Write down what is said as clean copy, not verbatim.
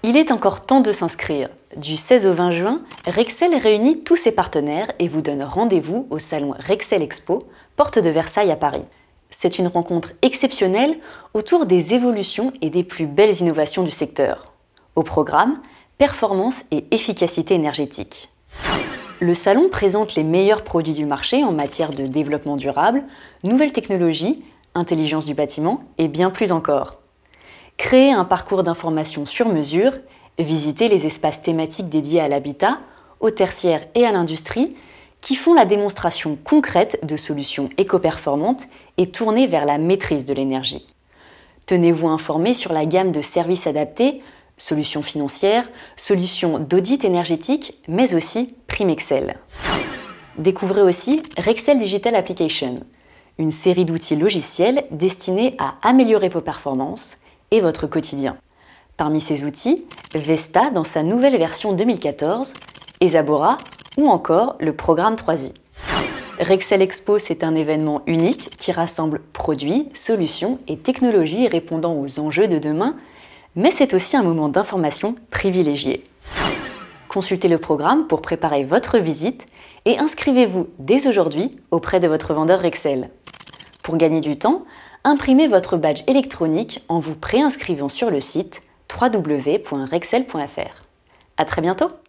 Il est encore temps de s'inscrire. Du 16 au 20 juin, Rexel réunit tous ses partenaires et vous donne rendez-vous au salon Rexel Expo, porte de Versailles à Paris. C'est une rencontre exceptionnelle autour des évolutions et des plus belles innovations du secteur. Au programme, performance et efficacité énergétique. Le salon présente les meilleurs produits du marché en matière de développement durable, nouvelles technologies, intelligence du bâtiment et bien plus encore. Créer un parcours d'information sur mesure, visiter les espaces thématiques dédiés à l'habitat, au tertiaire et à l'industrie, qui font la démonstration concrète de solutions éco-performantes et tournées vers la maîtrise de l'énergie. Tenez-vous informé sur la gamme de services adaptés, solutions financières, solutions d'audit énergétique, mais aussi Prime Excel. Découvrez aussi Rexel Digital Application, une série d'outils logiciels destinés à améliorer vos performances et votre quotidien. Parmi ces outils, Vesta dans sa nouvelle version 2014, Esabora ou encore le programme 3i. Rexel Expo, c'est un événement unique qui rassemble produits, solutions et technologies répondant aux enjeux de demain, mais c'est aussi un moment d'information privilégié. Consultez le programme pour préparer votre visite et inscrivez-vous dès aujourd'hui auprès de votre vendeur Rexel. Pour gagner du temps, imprimez votre badge électronique en vous préinscrivant sur le site www.rexel.fr. À très bientôt!